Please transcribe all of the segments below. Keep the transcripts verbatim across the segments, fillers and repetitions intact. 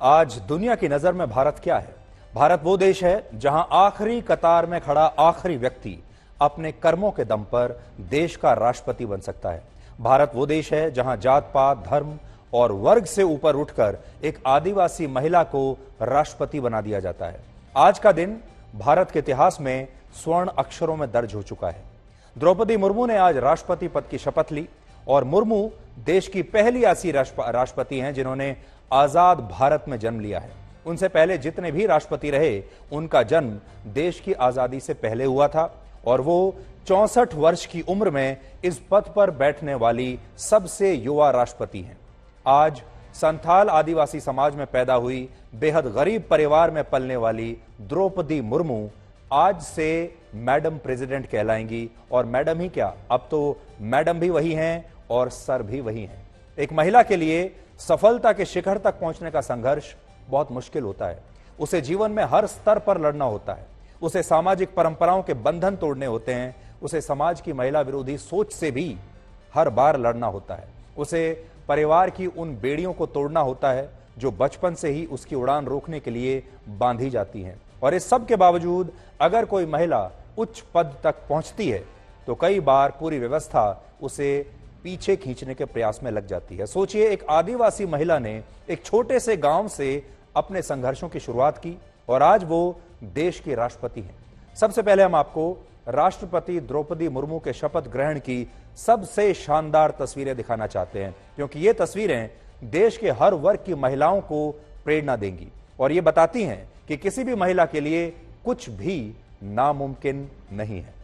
आज दुनिया की नजर में भारत क्या है? भारत वो देश है जहां आखिरी कतार में खड़ा आखिरी व्यक्ति अपने कर्मों के दम पर देश का राष्ट्रपति बन सकता है। भारत वो देश है जहां जात पात, धर्म और वर्ग से ऊपर उठकर एक आदिवासी महिला को राष्ट्रपति बना दिया जाता है। आज का दिन भारत के इतिहास में स्वर्ण अक्षरों में दर्ज हो चुका है। द्रौपदी मुर्मू ने आज राष्ट्रपति पद की शपथ ली और मुर्मू देश की पहली ऐसी राष्ट्रपति हैं जिन्होंने आजाद भारत में जन्म लिया है। उनसे पहले जितने भी राष्ट्रपति रहे, उनका जन्म देश की आजादी से पहले हुआ था और वो चौसठ वर्ष की उम्र में इस पद पर बैठने वाली सबसे युवा राष्ट्रपति हैं। आज संथाल आदिवासी समाज में पैदा हुई बेहद गरीब परिवार में पलने वाली द्रौपदी मुर्मू आज से मैडम प्रेसिडेंट कहलाएंगी। और मैडम ही क्या, अब तो मैडम भी वही हैं और सर भी वही हैं। एक महिला के लिए सफलता के शिखर तक पहुंचने का संघर्ष बहुत मुश्किल होता है। उसे जीवन में हर स्तर पर लड़ना होता है। उसे सामाजिक परंपराओं के बंधन तोड़ने होते हैं। उसे समाज की महिला विरोधी सोच से भी हर बार लड़ना होता है। उसे परिवार की उन बेड़ियों को तोड़ना होता है जो बचपन से ही उसकी उड़ान रोकने के लिए बांधी जाती हैं। और इस सब के बावजूद अगर कोई महिला उच्च पद तक पहुंचती है तो कई बार पूरी व्यवस्था उसे पीछे खींचने के प्रयास में लग जाती है। सोचिए, एक आदिवासी महिला ने एक छोटे से गांव से अपने संघर्षों की शुरुआत की और आज वो देश की राष्ट्रपति हैं। सबसे पहले हम आपको राष्ट्रपति द्रौपदी मुर्मू के शपथ ग्रहण की सबसे शानदार तस्वीरें दिखाना चाहते हैं, क्योंकि ये तस्वीरें देश के हर वर्ग की महिलाओं को प्रेरणा देंगी और ये बताती हैं कि किसी भी महिला के लिए कुछ भी नामुमकिन नहीं है।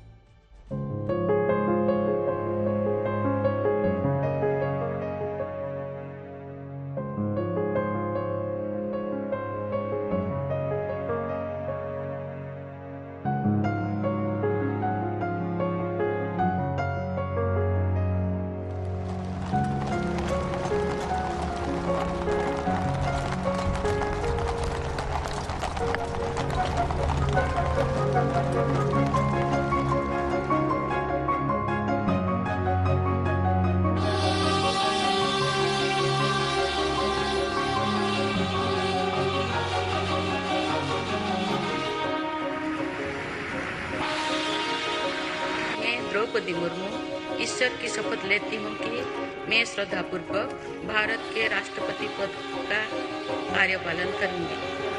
द्रौपदी मुर्मू ईश्वर की शपथ लेती हूँ कि मैं श्रद्धापूर्वक भारत के राष्ट्रपति पद का कार्यपालन करूंगी।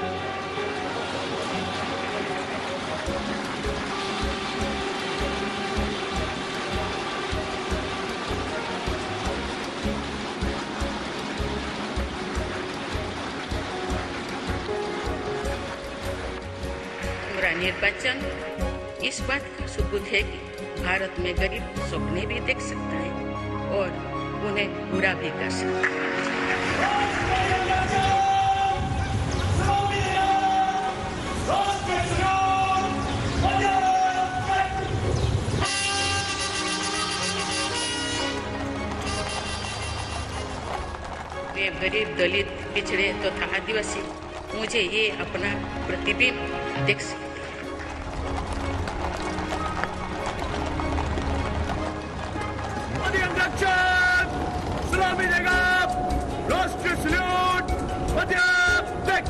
मेरा निर्वाचन इस बात का सबूत है कि भारत में गरीब सपने भी देख सकता है और उन्हें पूरा भी कर सकता है। वे गरीब, दलित, पिछड़े तथा तो आदिवासी मुझे ये अपना प्रतिबिंब देख सकते हैं। सलामी देगा, राष्ट्रीय सल्यूट, अध्यापक।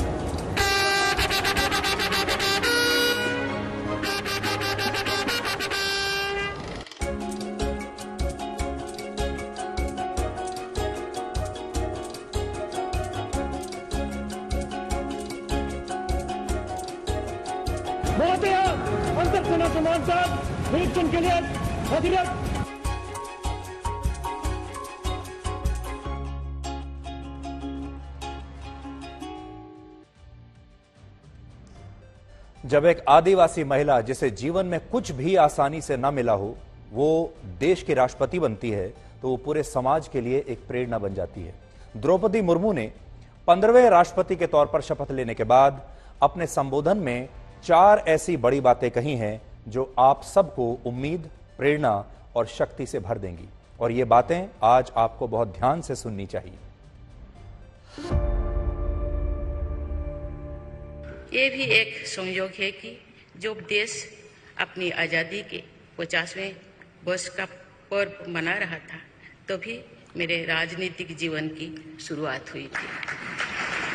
महोदय, अंतर सेना कमान साहब निरीक्षण के लिए अधिरत। जब एक आदिवासी महिला जिसे जीवन में कुछ भी आसानी से न मिला हो वो देश की राष्ट्रपति बनती है तो वो पूरे समाज के लिए एक प्रेरणा बन जाती है। द्रौपदी मुर्मू ने पंद्रहवें राष्ट्रपति के तौर पर शपथ लेने के बाद अपने संबोधन में चार ऐसी बड़ी बातें कही हैं जो आप सबको उम्मीद, प्रेरणा और शक्ति से भर देंगी और ये बातें आज आपको बहुत ध्यान से सुननी चाहिए। ये भी एक संयोग है कि जब देश अपनी आज़ादी के पचासवें वर्ष का पर्व मना रहा था तभी मेरे राजनीतिक जीवन की शुरुआत हुई थी।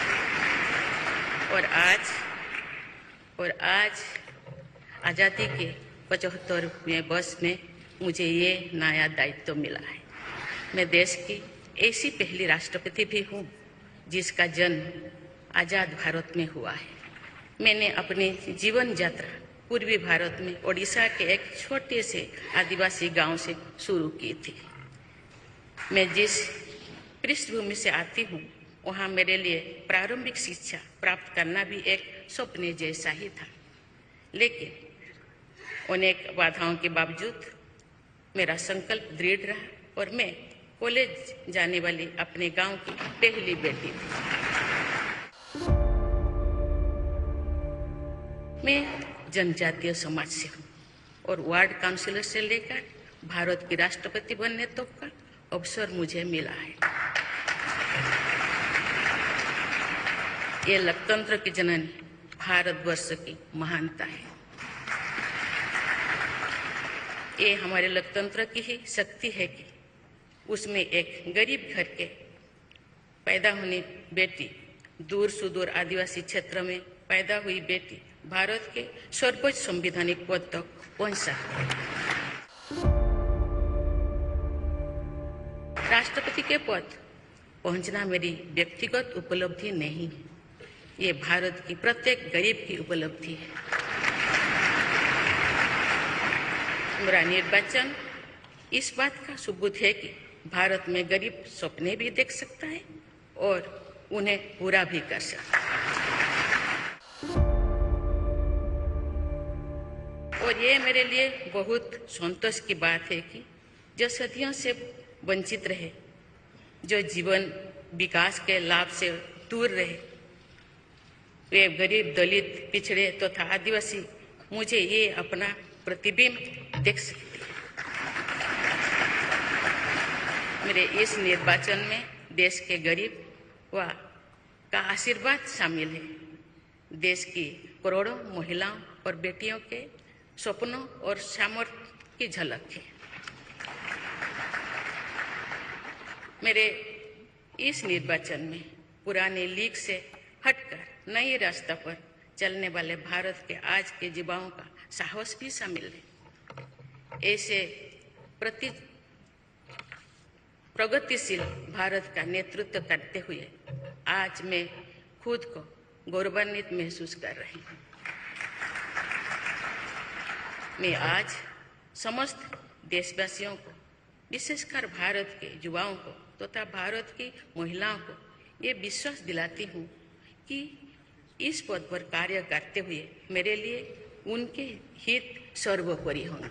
और आज और आज आज़ादी के पचहत्तरवें वर्ष में मुझे ये नया दायित्व मिला है। मैं देश की ऐसी पहली राष्ट्रपति भी हूँ जिसका जन्म आज़ाद भारत में हुआ है। मैंने अपनी जीवन यात्रा पूर्वी भारत में ओडिशा के एक छोटे से आदिवासी गांव से शुरू की थी। मैं जिस पृष्ठभूमि से आती हूँ वहाँ मेरे लिए प्रारंभिक शिक्षा प्राप्त करना भी एक सपने जैसा ही था, लेकिन अनेक बाधाओं के बावजूद मेरा संकल्प दृढ़ रहा और मैं कॉलेज जाने वाली अपने गांव की पहली बेटी थी। मैं जनजातीय समाज से हूँ और वार्ड काउंसिलर से लेकर भारत की राष्ट्रपति बनने तक का अवसर मुझे मिला है। ये लोकतंत्र की जननी भारतवर्ष की महानता है। ये हमारे लोकतंत्र की ही शक्ति है कि उसमें एक गरीब घर के पैदा होने बेटी, दूर सुदूर आदिवासी क्षेत्र में पैदा हुई बेटी भारत के सर्वोच्च संवैधानिक पद तक पहुंच सकती है। राष्ट्रपति के पद पहुंचना मेरी व्यक्तिगत उपलब्धि नहीं है, ये भारत की प्रत्येक गरीब की उपलब्धि है। मेरा निर्वाचन इस बात का सबूत है कि भारत में गरीब सपने भी देख सकता है और उन्हें पूरा भी कर सकता है। और ये मेरे लिए बहुत संतोष की बात है कि जो सदियों से वंचित रहे, जो जीवन विकास के लाभ से दूर रहे, वे गरीब, दलित, पिछड़े तथा तो आदिवासी मुझे ये अपना प्रतिबिंब देख सकते हैं। मेरे इस निर्वाचन में देश के गरीब व का आशीर्वाद शामिल है। देश की करोड़ों महिलाओं और बेटियों के सपनों और सामर्थ्य की झलक है। मेरे इस निर्वाचन में पुराने लीग से हटकर नए रास्ते पर चलने वाले भारत के आज के युवाओं का साहस भी शामिल है। ऐसे प्रति प्रगतिशील भारत का नेतृत्व करते हुए आज मैं खुद को गौरवान्वित महसूस कर रही हूँ। मैं आज समस्त देशवासियों को, विशेषकर भारत के युवाओं को तथा तो भारत की महिलाओं को ये विश्वास दिलाती हूँ कि इस पद पर कार्य करते हुए मेरे लिए उनके हित सर्वोपरि होंगे।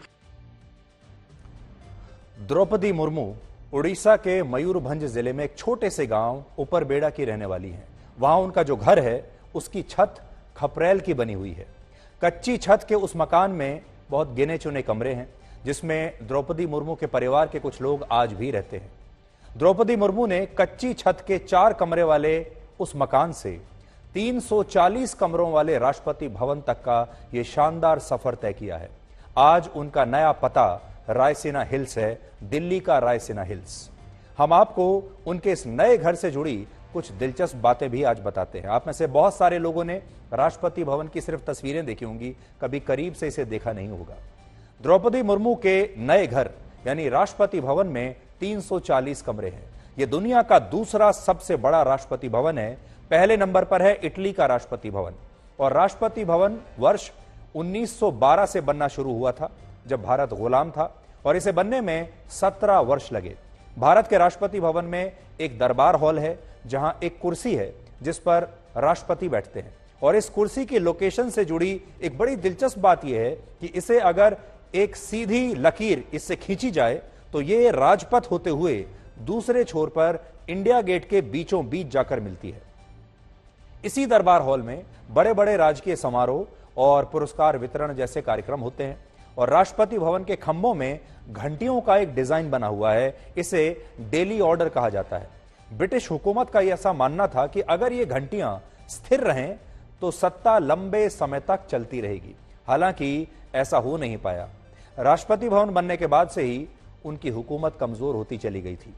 द्रौपदी मुर्मू उड़ीसा के मयूरभंज जिले में एक छोटे से गांव ऊपरबेड़ा की रहने वाली हैं। वहां उनका जो घर है उसकी छत खपरेल की बनी हुई है। कच्ची छत के उस मकान में बहुत गिने चुने कमरे हैं जिसमें द्रौपदी मुर्मू के परिवार के कुछ लोग आज भी रहते हैं। द्रौपदी मुर्मू ने कच्ची छत के चार कमरे वाले उस मकान से तीन सौ चालीस कमरों वाले राष्ट्रपति भवन तक का यह शानदार सफर तय किया है। आज उनका नया पता रायसीना हिल्स है, दिल्ली का रायसीना हिल्स। हम आपको उनके इस नए घर से जुड़ी कुछ दिलचस्प बातें भी आज बताते हैं। आप में से बहुत सारे लोगों ने राष्ट्रपति भवन की सिर्फ तस्वीरें देखी होंगी, कभी करीब से इसे देखा नहीं होगा। द्रौपदी मुर्मू के नए घर यानी राष्ट्रपति भवन में तीन सौ चालीस कमरे हैं। यह दुनिया का दूसरा सबसे बड़ा राष्ट्रपति भवन है। पहले नंबर पर है इटली का राष्ट्रपति भवन और राष्ट्रपति भवन वर्ष उन्नीस सौ बारह से बनना शुरू हुआ था जब भारत गुलाम था और इसे बनने में सत्रह वर्ष लगे। भारत के राष्ट्रपति भवन में एक दरबार हॉल है जहां एक कुर्सी है जिस पर राष्ट्रपति बैठते हैं और इस कुर्सी की लोकेशन से जुड़ी एक बड़ी दिलचस्प बात यह है कि इसे अगर एक सीधी लकीर इससे खींची जाए तो ये राजपथ होते हुए दूसरे छोर पर इंडिया गेट के बीचों बीच जाकर मिलती है। इसी दरबार हॉल में बड़े बड़े राजकीय समारोह और पुरस्कार वितरण जैसे कार्यक्रम होते हैं और राष्ट्रपति भवन के खंभों में घंटियों का एक डिजाइन बना हुआ है। इसे डेली ऑर्डर कहा जाता है। ब्रिटिश हुकूमत का ऐसा मानना था कि अगर ये घंटियां स्थिर रहें तो सत्ता लंबे समय तक चलती रहेगी। हालांकि ऐसा हो नहीं पाया। राष्ट्रपति भवन बनने के बाद से ही उनकी हुकूमत कमजोर होती चली गई थी।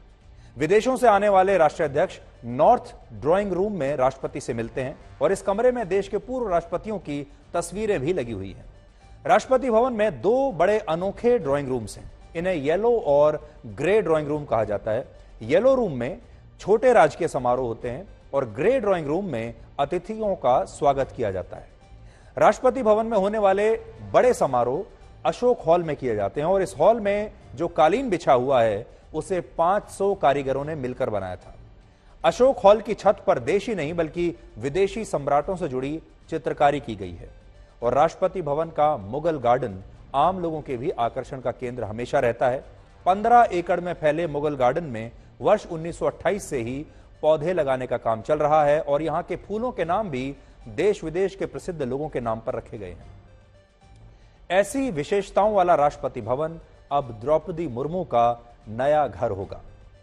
विदेशों से आने वाले राष्ट्राध्यक्ष नॉर्थ ड्राइंग रूम में राष्ट्रपति से मिलते हैं और इस कमरे में देश के पूर्व राष्ट्रपतियों की तस्वीरें भी लगी हुई हैं। राष्ट्रपति भवन में दो बड़े अनोखे ड्राइंग रूम्स हैं। इन्हें येलो और ग्रे ड्राइंग रूम कहा जाता है। येलो रूम में छोटे राजकीय समारोह होते हैं और ग्रे ड्राइंग रूम में अतिथियों का स्वागत किया जाता है। राष्ट्रपति भवन में होने वाले बड़े समारोह अशोक हॉल में किए जाते हैं और इस हॉल में जो कालीन बिछा हुआ है उसे पांच सौ कारीगरों ने मिलकर बनाया था। अशोक हॉल की छत पर देशी नहीं बल्कि विदेशी सम्राटों से जुड़ी चित्रकारी की गई है और राष्ट्रपति भवन का मुगल गार्डन आम लोगों के भी आकर्षण का केंद्र हमेशा रहता है। पंद्रह एकड़ में फैले मुगल गार्डन में वर्ष उन्नीस सौ अट्ठाईस से ही पौधे लगाने का काम चल रहा है और यहां के फूलों के नाम भी देश विदेश के प्रसिद्ध लोगों के नाम पर रखे गए हैं। ऐसी विशेषताओं वाला राष्ट्रपति भवन अब द्रौपदी मुर्मू का नया घर होगा।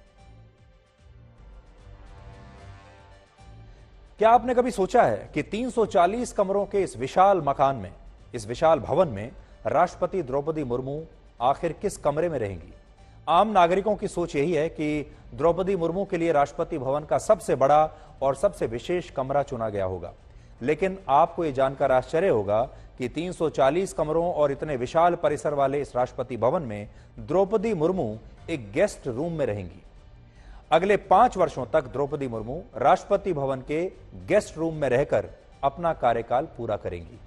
क्या आपने कभी सोचा है कि तीन सौ चालीस कमरों के इस विशाल मकान में, इस विशाल भवन में राष्ट्रपति द्रौपदी मुर्मू आखिर किस कमरे में रहेंगी? आम नागरिकों की सोच यही है कि द्रौपदी मुर्मू के लिए राष्ट्रपति भवन का सबसे बड़ा और सबसे विशेष कमरा चुना गया होगा। लेकिन आपको यह जानकर आश्चर्य होगा कि तीन सौ चालीस कमरों और इतने विशाल परिसर वाले इस राष्ट्रपति भवन में द्रौपदी मुर्मू एक गेस्ट रूम में रहेंगी। अगले पांच वर्षों तक द्रौपदी मुर्मू राष्ट्रपति भवन के गेस्ट रूम में रहकर अपना कार्यकाल पूरा करेंगी।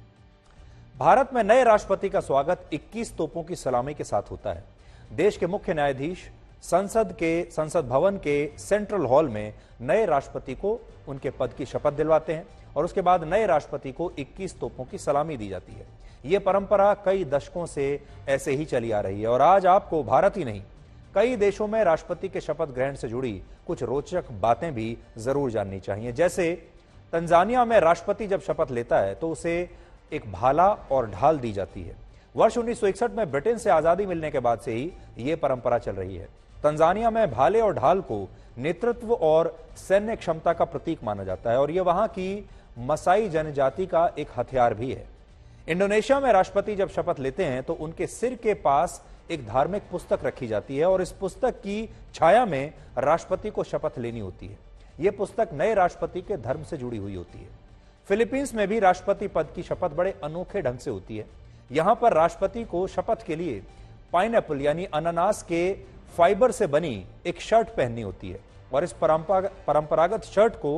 भारत में नए राष्ट्रपति का स्वागत इक्कीस तोपों की सलामी के साथ होता है। देश के मुख्य न्यायाधीश संसद के संसद भवन के सेंट्रल हॉल में नए राष्ट्रपति को उनके पद की शपथ दिलवाते हैं और उसके बाद नए राष्ट्रपति को इक्कीस तोपों की सलामी दी जाती है। यह परंपरा कई दशकों से ऐसे ही चली आ रही है और आज आपको भारत ही नहीं कई देशों में राष्ट्रपति के शपथ ग्रहण से जुड़ी कुछ रोचक बातें भी जरूर जाननी चाहिए। जैसे तंजानिया में राष्ट्रपति जब शपथ लेता है तो उसे एक भाला और ढाल दी जाती है। वर्ष उन्नीस सौ इकसठ में ब्रिटेन से आजादी मिलने के बाद से ही यह परंपरा चल रही है। तंजानिया में भाले और ढाल को नेतृत्व और सैन्य क्षमता का प्रतीक माना जाता है और यह वहां की मसाई जनजाति का एक हथियार भी है। इंडोनेशिया में राष्ट्रपति जब शपथ लेते हैं तो उनके सिर के पास एक धार्मिक पुस्तक रखी जाती है और इस पुस्तक की छाया में राष्ट्रपति को शपथ लेनी होती है। यह पुस्तक नए राष्ट्रपति के धर्म से जुड़ी हुई होती है। फिलीपींस में भी राष्ट्रपति पद की शपथ बड़े अनोखे ढंग से होती है। यहां पर राष्ट्रपति को शपथ के लिए पाइनएप्पल यानी अनानास के फाइबर से बनी एक शर्ट पहननी होती है और इस परंपरागत शर्ट को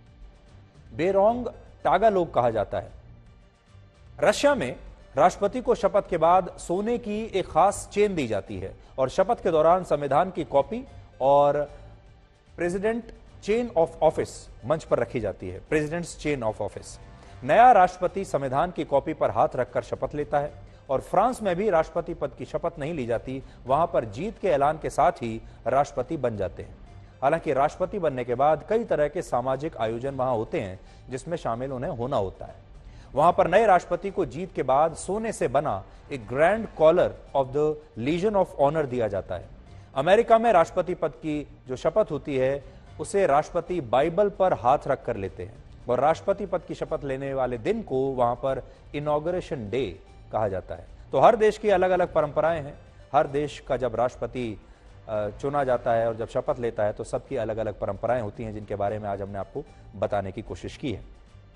बेरोंग टागालोग कहा जाता है। रशिया में राष्ट्रपति को शपथ के बाद सोने की एक खास चेन दी जाती है और शपथ के दौरान संविधान की कॉपी और प्रेसिडेंट चेन ऑफ ऑफिस मंच पर रखी जाती है। Presidents chain of office. नया राष्ट्रपति संविधान की कॉपी पर हाथ रखकर शपथ लेता है और फ्रांस में भी राष्ट्रपति पद की शपथ नहीं ली जाती। वहां पर जीत के ऐलान के साथ ही राष्ट्रपति बन जाते हैं। हालांकि राष्ट्रपति बनने के बाद कई तरह के सामाजिक आयोजन वहां होते हैं जिसमें शामिल उन्हें होना होता है। वहां पर नए राष्ट्रपति को जीत के बाद सोने से बना एक grand collar of the legion of honour दिया जाता है। अमेरिका में राष्ट्रपति पद की जो शपथ होती है उसे राष्ट्रपति बाइबल पर हाथ रख कर लेते हैं और राष्ट्रपति पद की शपथ लेने वाले दिन को वहां पर इनॉग्रेशन डे कहा जाता है। तो हर देश की अलग अलग परंपराएं हैं। हर देश का जब राष्ट्रपति चुना जाता है और जब शपथ लेता है तो सबकी अलग अलग परंपराएं होती हैं जिनके बारे में आज हमने आपको बताने की कोशिश की है।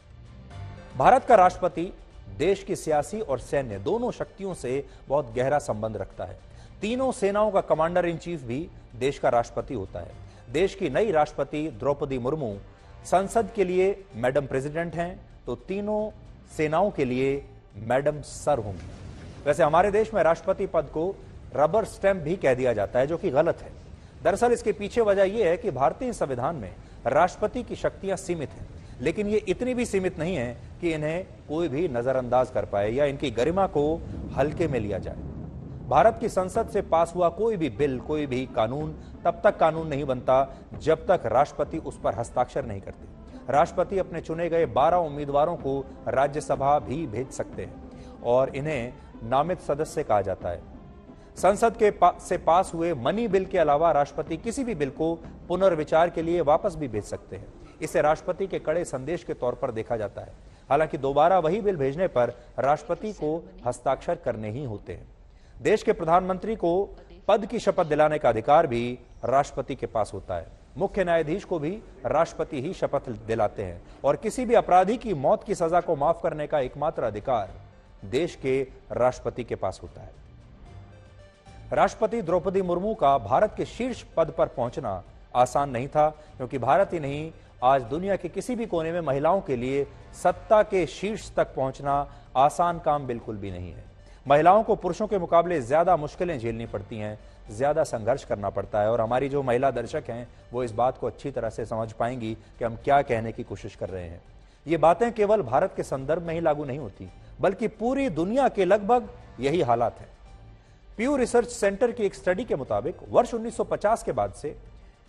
भारत का राष्ट्रपति देश की सियासी और सैन्य दोनों शक्तियों से बहुत गहरा संबंध रखता है। तीनों सेनाओं का कमांडर इन चीफ भी देश का राष्ट्रपति होता है। देश की नई राष्ट्रपति द्रौपदी मुर्मू संसद के लिए मैडम प्रेसिडेंट हैं तो तीनों सेनाओं के लिए मैडम सर होंगी। वैसे हमारे देश में राष्ट्रपति पद को रबर स्टैंप भी कह दिया जाता है जो कि गलत है। दरअसल इसके पीछे वजह यह है कि भारतीय संविधान में राष्ट्रपति की शक्तियां सीमित हैं, लेकिन ये इतनी भी सीमित नहीं है कि इन्हें कोई भी नजरअंदाज कर पाए या इनकी गरिमा को हल्के में लिया जाए। भारत की संसद से पास हुआ कोई भी बिल, कोई भी कानून तब तक कानून नहीं बनता जब तक राष्ट्रपति उस पर हस्ताक्षर नहीं करते। राष्ट्रपति अपने चुने गए बारह उम्मीदवारों को राज्यसभा भी भेज सकते हैं और इन्हें नामित सदस्य कहा जाता है। संसद के पा, से पास हुए मनी बिल के अलावा राष्ट्रपति किसी भी बिल को पुनर्विचार के लिए वापस भी भेज सकते हैं। इसे राष्ट्रपति के कड़े संदेश के तौर पर देखा जाता है। हालांकि दोबारा वही बिल भेजने पर राष्ट्रपति को हस्ताक्षर करने ही होते हैं। देश के प्रधानमंत्री को पद की शपथ दिलाने का अधिकार भी राष्ट्रपति के पास होता है। मुख्य न्यायाधीश को भी राष्ट्रपति ही शपथ दिलाते हैं और किसी भी अपराधी की मौत की सजा को माफ करने का एकमात्र अधिकार देश के राष्ट्रपति के पास होता है। राष्ट्रपति द्रौपदी मुर्मू का भारत के शीर्ष पद पर पहुंचना आसान नहीं था, क्योंकि भारत ही नहीं, आज दुनिया के किसी भी कोने में महिलाओं के लिए सत्ता के शीर्ष तक पहुंचना आसान काम बिल्कुल भी नहीं है। महिलाओं को पुरुषों के मुकाबले ज्यादा मुश्किलें झेलनी पड़ती हैं, ज्यादा संघर्ष करना पड़ता है और हमारी जो महिला दर्शक हैं वो इस बात को अच्छी तरह से समझ पाएंगी कि हम क्या कहने की कोशिश कर रहे हैं। ये बातें केवल भारत के संदर्भ में ही लागू नहीं होती, बल्कि पूरी दुनिया के लगभग यही हालात है। प्यू रिसर्च सेंटर की एक स्टडी के मुताबिक वर्ष उन्नीस सौ पचास के बाद से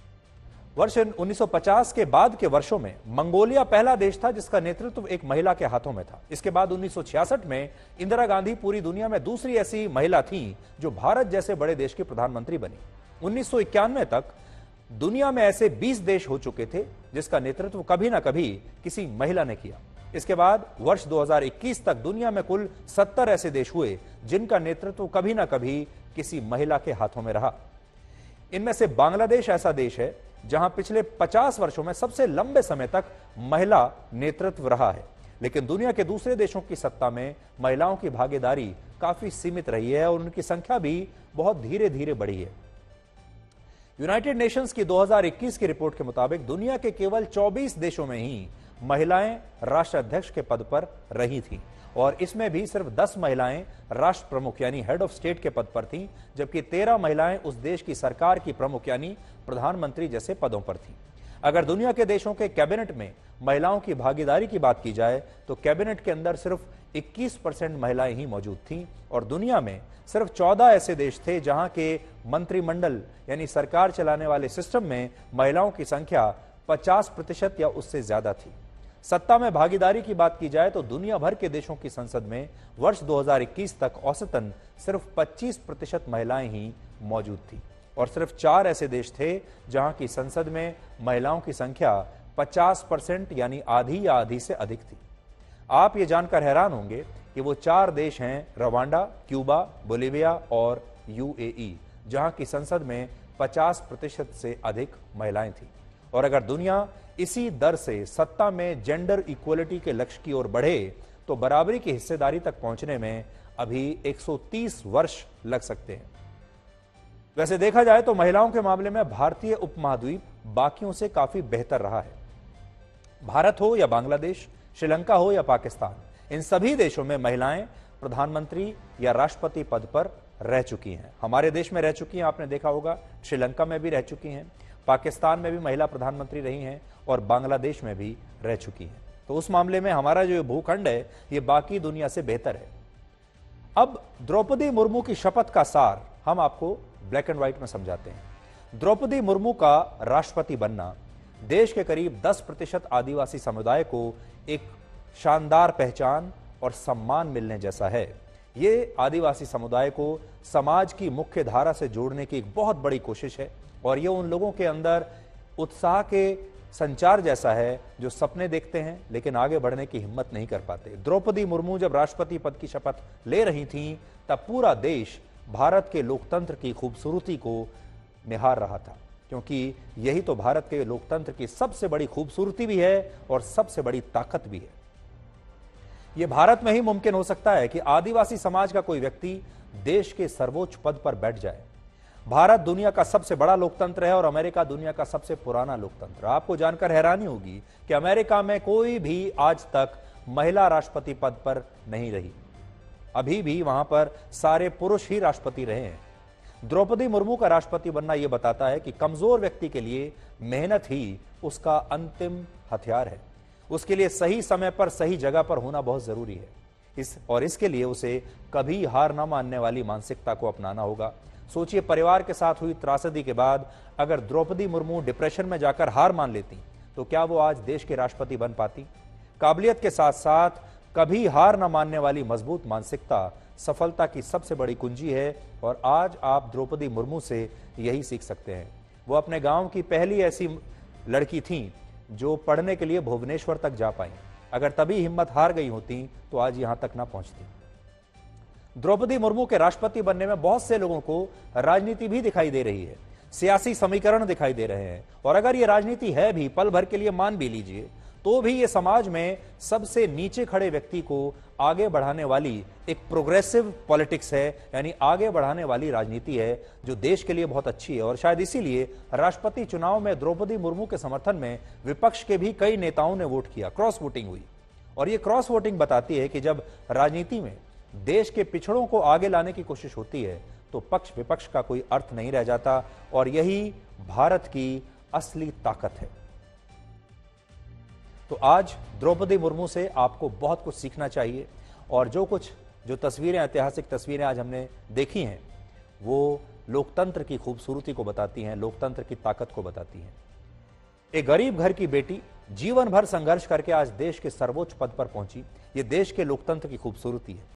वर्ष उन्नीस सौ पचास के बाद के वर्षों में मंगोलिया पहला देश था जिसका नेतृत्व एक महिला के हाथों में था। इसके बाद उन्नीस सौ छियासठ में इंदिरा गांधी पूरी दुनिया में दूसरी ऐसी महिला थी जो भारत जैसे बड़े देश की प्रधानमंत्री बनी। उन्नीस सौ इक्यानवे तक दुनिया में ऐसे बीस देश हो चुके थे जिसका नेतृत्व कभी ना कभी किसी महिला ने किया। इसके बाद वर्ष दो हज़ार इक्कीस तक दुनिया में कुल सत्तर ऐसे देश हुए जिनका नेतृत्व कभी ना कभी किसी महिला के हाथों में रहा। इनमें से बांग्लादेश ऐसा देश है जहां पिछले पचास वर्षों में सबसे लंबे समय तक महिला नेतृत्व रहा है, लेकिन दुनिया के दूसरे देशों की सत्ता में महिलाओं की भागीदारी काफी सीमित रही है और उनकी संख्या भी बहुत धीरे धीरे बढ़ी है। यूनाइटेड नेशंस की दो हज़ार इक्कीस की रिपोर्ट के मुताबिक दुनिया के केवल चौबीस देशों में ही महिलाएं राष्ट्राध्यक्ष के पद पर रही थीं और इसमें भी सिर्फ दस महिलाएं राष्ट्र प्रमुख यानी हेड ऑफ स्टेट के पद पर थीं, जबकि तेरह महिलाएं उस देश की सरकार की प्रमुख यानी प्रधानमंत्री जैसे पदों पर थीं। अगर दुनिया के देशों के कैबिनेट में महिलाओं की भागीदारी की बात की जाए तो कैबिनेट के अंदर सिर्फ इक्कीस परसेंट महिलाएं ही मौजूद थीं और दुनिया में सिर्फ चौदह ऐसे देश थे जहां के मंत्रिमंडल यानी सरकार चलाने वाले सिस्टम में महिलाओं की संख्या पचास प्रतिशत या उससे ज्यादा थी। सत्ता में भागीदारी की बात की जाए तो दुनिया भर के देशों की संसद में वर्ष दो हज़ार इक्कीस तक औसतन सिर्फ पच्चीस प्रतिशत महिलाएं ही मौजूद थी और सिर्फ चार ऐसे देश थे जहां की संसद में महिलाओं की संख्या पचास परसेंट यानी आधी या आधी से अधिक थी। आप ये जानकर हैरान होंगे कि वो चार देश हैं रवांडा, क्यूबा, बोलीविया और यूएई, जहां की संसद में पचास प्रतिशत से अधिक महिलाएं थीं। और अगर दुनिया इसी दर से सत्ता में जेंडर इक्वलिटी के लक्ष्य की ओर बढ़े तो बराबरी की हिस्सेदारी तक पहुंचने में अभी एक सौ तीस वर्ष लग सकते हैं। वैसे देखा जाए तो महिलाओं के मामले में भारतीय उपमहाद्वीप बाकियों से काफी बेहतर रहा है। भारत हो या बांग्लादेश, श्रीलंका हो या पाकिस्तान, इन सभी देशों में महिलाएं प्रधानमंत्री या राष्ट्रपति पद पर रह चुकी हैं। हमारे देश में रह चुकी हैं, आपने देखा होगा, श्रीलंका में भी रह चुकी हैं, पाकिस्तान में भी महिला प्रधानमंत्री रही हैं और बांग्लादेश में भी रह चुकी हैं। तो उस मामले में हमारा जो भूखंड है ये बाकी दुनिया से बेहतर है। अब द्रौपदी मुर्मू की शपथ का सार हम आपको ब्लैक एंड व्हाइट में समझाते हैं। द्रौपदी मुर्मू का राष्ट्रपति बनना देश के करीब दस प्रतिशत आदिवासी समुदाय को एक शानदार पहचान और सम्मान मिलने जैसा है। ये आदिवासी समुदाय को समाज की मुख्य धारा से जोड़ने की एक बहुत बड़ी कोशिश है और ये उन लोगों के अंदर उत्साह के संचार जैसा है जो सपने देखते हैं लेकिन आगे बढ़ने की हिम्मत नहीं कर पाते। द्रौपदी मुर्मू जब राष्ट्रपति पद की शपथ ले रही थीं तब पूरा देश भारत के लोकतंत्र की खूबसूरती को निहार रहा था, क्योंकि यही तो भारत के लोकतंत्र की सबसे बड़ी खूबसूरती भी है और सबसे बड़ी ताकत भी है। यह भारत में ही मुमकिन हो सकता है कि आदिवासी समाज का कोई व्यक्ति देश के सर्वोच्च पद पर बैठ जाए। भारत दुनिया का सबसे बड़ा लोकतंत्र है और अमेरिका दुनिया का सबसे पुराना लोकतंत्र। आपको जानकर हैरानी होगी कि अमेरिका में कोई भी आज तक महिला राष्ट्रपति पद पर नहीं रही। अभी भी वहां पर सारे पुरुष ही राष्ट्रपति रहे हैं। द्रौपदी मुर्मू का राष्ट्रपति बनना यह बताता है कि कमजोर व्यक्ति के लिए मेहनत ही उसका अंतिम हथियार है। उसके लिए सही समय पर सही जगह पर होना बहुत जरूरी है इस और इसके लिए उसे कभी हार न मानने वाली मानसिकता को अपनाना होगा। सोचिए, परिवार के साथ हुई त्रासदी के बाद अगर द्रौपदी मुर्मू डिप्रेशन में जाकर हार मान लेती तो क्या वो आज देश के राष्ट्रपति बन पाती? काबिलियत के साथ साथ कभी हार न मानने वाली मजबूत मानसिकता सफलता की सबसे बड़ी कुंजी है और आज आप द्रौपदी मुर्मू से यही सीख सकते हैं। वो अपने गांव की पहली ऐसी लड़की थीं जो पढ़ने के लिए भुवनेश्वर तक जा पाई। अगर तभी हिम्मत हार गई होती तो आज यहां तक ना पहुंचती। द्रौपदी मुर्मू के राष्ट्रपति बनने में बहुत से लोगों को राजनीति भी दिखाई दे रही है, सियासी समीकरण दिखाई दे रहे हैं। और अगर ये राजनीति है भी, पल भर के लिए मान भी लीजिए, तो भी ये समाज में सबसे नीचे खड़े व्यक्ति को आगे बढ़ाने वाली एक प्रोग्रेसिव पॉलिटिक्स है, यानी आगे बढ़ाने वाली राजनीति है, जो देश के लिए बहुत अच्छी है। और शायद इसीलिए राष्ट्रपति चुनाव में द्रौपदी मुर्मू के समर्थन में विपक्ष के भी कई नेताओं ने वोट किया, क्रॉस वोटिंग हुई। और ये क्रॉस वोटिंग बताती है कि जब राजनीति में देश के पिछड़ों को आगे लाने की कोशिश होती है तो पक्ष विपक्ष का कोई अर्थ नहीं रह जाता, और यही भारत की असली ताकत है। तो आज द्रौपदी मुर्मू से आपको बहुत कुछ सीखना चाहिए, और जो कुछ जो तस्वीरें, ऐतिहासिक तस्वीरें आज हमने देखी हैं, वो लोकतंत्र की खूबसूरती को बताती हैं, लोकतंत्र की ताकत को बताती हैं। एक गरीब घर की बेटी जीवन भर संघर्ष करके आज देश के सर्वोच्च पद पर पहुंची। ये देश के लोकतंत्र की खूबसूरती है।